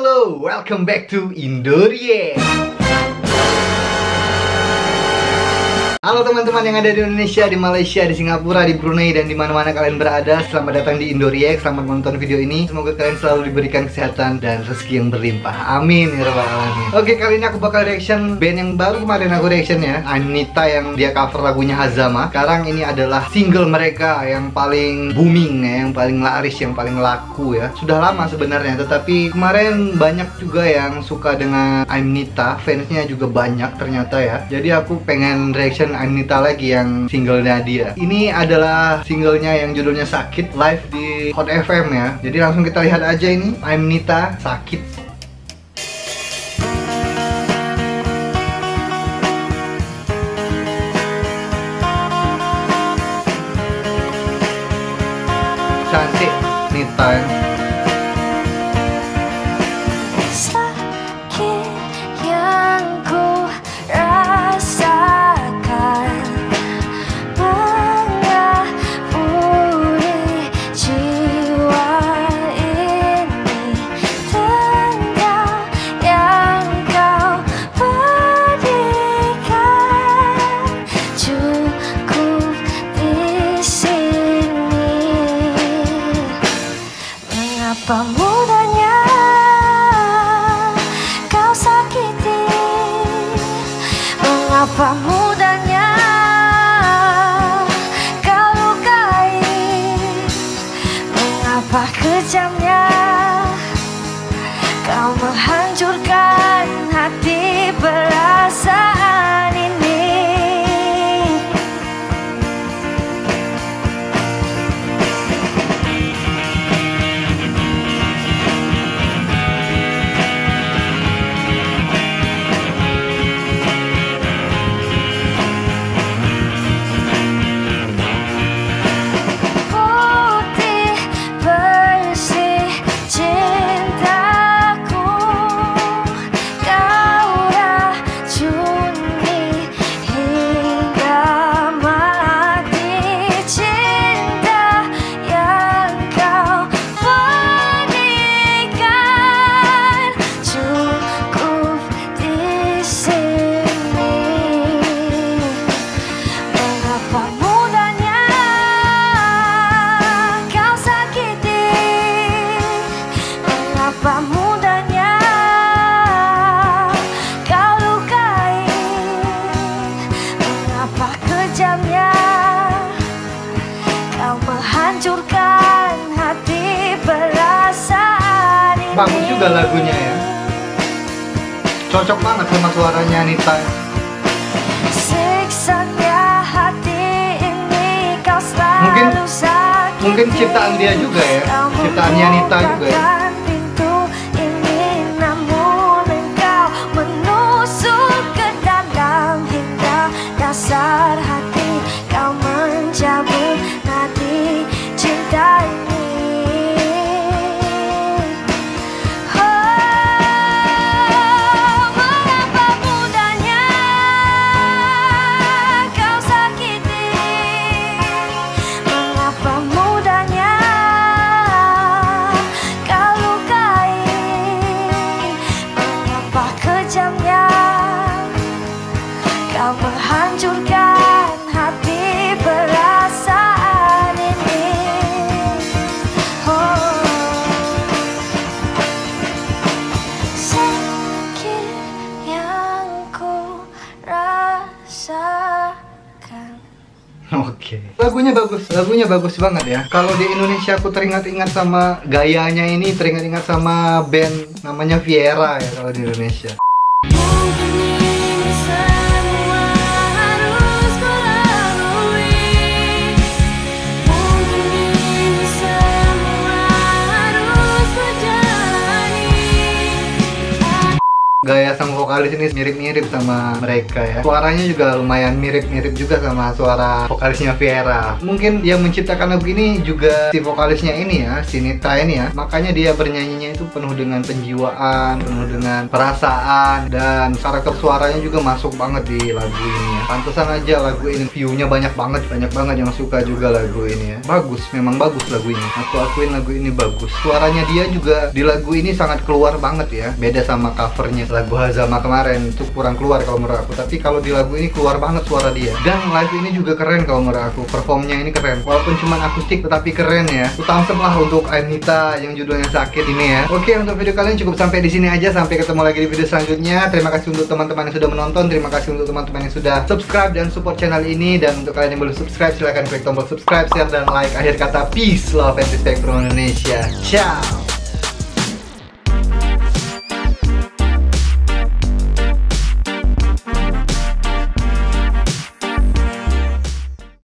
Halo, welcome back to Indorie. Halo teman-teman yang ada di Indonesia, di Malaysia, di Singapura, di Brunei, dan di mana-mana kalian berada. Selamat datang di Indorie. Selamat menonton video ini. Semoga kalian selalu diberikan kesehatan dan rezeki yang berlimpah. Amin ya rabbal alamin. Oke, kali ini aku bakal reaction band yang baru kemarin aku reaction ya, Aimnita, yang dia cover lagunya Hazama. Sekarang ini adalah single mereka yang paling booming ya, yang paling laris, yang paling laku ya. Sudah lama sebenarnya, tetapi kemarin banyak juga yang suka dengan Aimnita. Fansnya juga banyak ternyata ya. Jadi aku pengen reaction Aimnita lagi yang singlenya dia. Ini adalah singlenya yang judulnya Sakit, live di Hot FM ya. Jadi langsung kita lihat aja ini Aimnita Sakit. Cantik Nita ya. Mengapa mudahnya kau sakiti? Mengapa mudahnya kau lukai? Mengapa kejamnya kau menghancurkan hati perasaan ini? Mengapa mudahnya kau lukai? Mengapa kejamnya kau menghancurkan hati perasaan ini? Bagus juga lagunya ya. Cocok banget sama suaranya Nita. Siksanya hati ini kau selalu sakiti. Mungkin ciptaan dia juga ya. Ciptaannya Nita juga ya. Dasar hati kau mencabut nadi cinta ini. Oh, mengapa mudahnya kau sakiti? Mengapa mudahnya kau lukai? Mengapa kejamnya kau menghancurkan hati perasaan ini? Oh, sakit yang ku rasakan. Oke. Lagunya bagus banget ya. Kalau di Indonesia aku teringat-ingat sama gayanya ini, teringat-ingat sama band namanya Viera ya kalau di Indonesia. Gaya sang vokalis ini mirip-mirip sama mereka ya. Suaranya juga lumayan mirip-mirip juga sama suara vokalisnya Viera. Mungkin yang menciptakan lagu ini juga si vokalisnya ini ya, si Nita ini ya. Makanya dia bernyanyinya itu penuh dengan penjiwaan, penuh dengan perasaan, dan karakter suaranya juga masuk banget di lagu ini ya. Pantesan aja lagu ini view-nya banyak banget yang suka juga lagu ini ya. Bagus, memang bagus lagu ini. Aku akuin lagu ini bagus. Suaranya dia juga di lagu ini sangat keluar banget ya. Beda sama covernya lagu Hazama kemarin, itu kurang keluar kalau menurut aku. Tapi kalau di lagu ini keluar banget suara dia. Dan lagu ini juga keren kalau menurut aku. Performnya ini keren. Walaupun cuma akustik tetapi keren ya. Thumbs up lah untuk Anita yang judulnya Sakit ini ya. Oke, untuk video kalian cukup sampai di sini aja. Sampai ketemu lagi di video selanjutnya. Terima kasih untuk teman-teman yang sudah menonton. Terima kasih untuk teman-teman yang sudah subscribe dan support channel ini. Dan untuk kalian yang belum subscribe, silahkan klik tombol subscribe, share, dan like. Akhir kata, peace, love, and respect from Indonesia. Ciao.